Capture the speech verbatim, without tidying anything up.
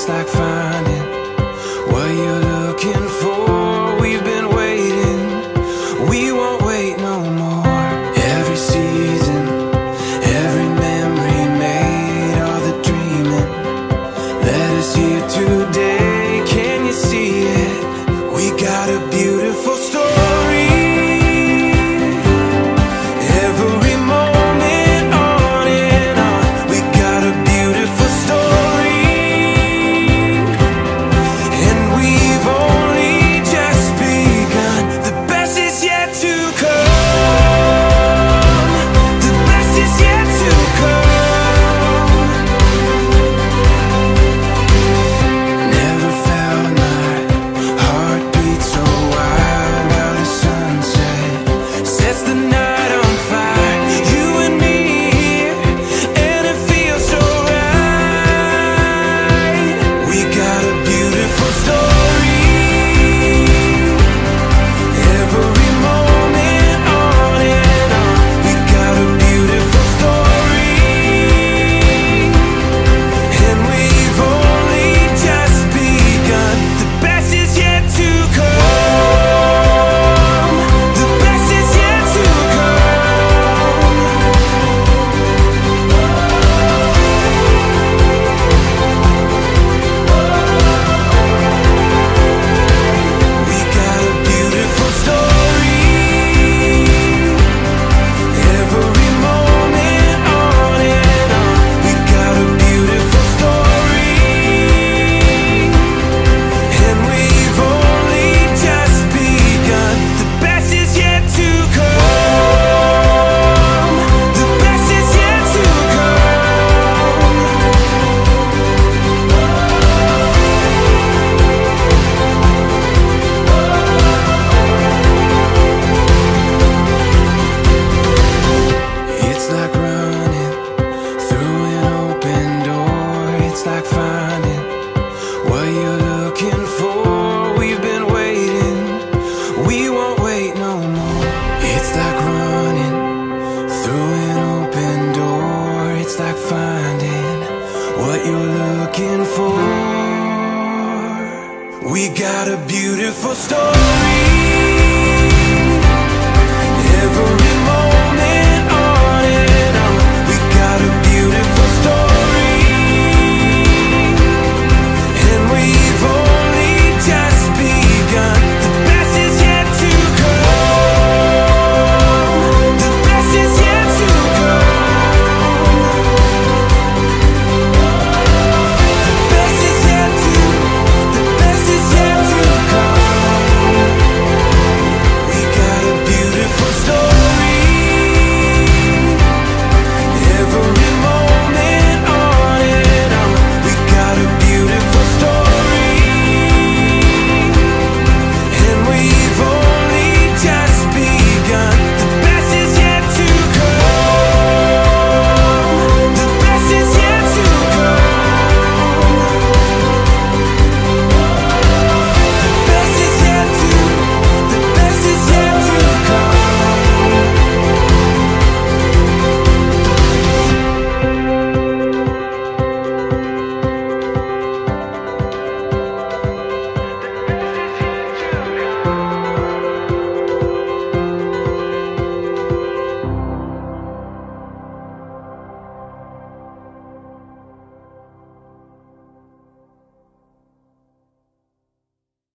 It's like finding what you're looking for. We've been waiting, we won't wait no more. Every season, every memory made, all the dreaming led us here today. Can you see it? We got a beautiful story. Every moment on and on, we got a beautiful story. And we've only just begun. The best is yet to come. The best is yet to come. Never felt my heart beat so wild while the sunset sets the night on fire. You and me here, and it feels so right. We got a beautiful story. Every moment on and on, we got a beautiful story. And we've only just begun. The best is yet to come. The best is yet to come. We got a beautiful story. Every moment on and on, we got a beautiful story. And we've only just begun. The best is yet to come. The best is yet to come. It's like running through an open door. It's like finding what you're looking for. We've been waiting, we won't wait no more. It's like running through an open door. It's like finding what you're looking for. We got a beautiful story.